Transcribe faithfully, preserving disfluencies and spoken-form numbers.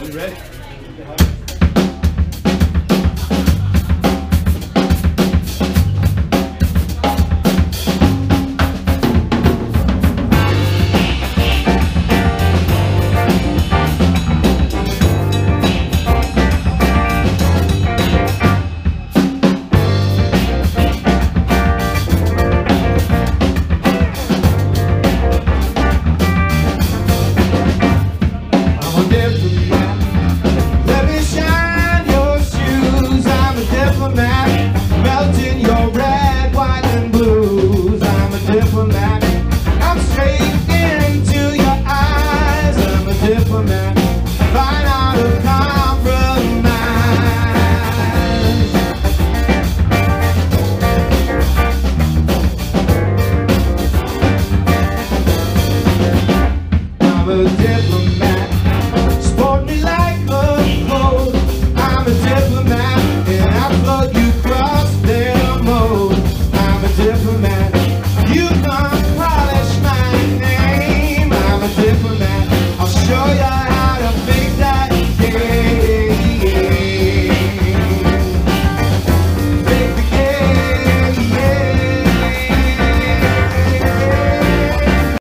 You ready? Melting your red, white, and blues. I'm a diplomat. I'm straight into your eyes. I'm a diplomat. Fine out of kind.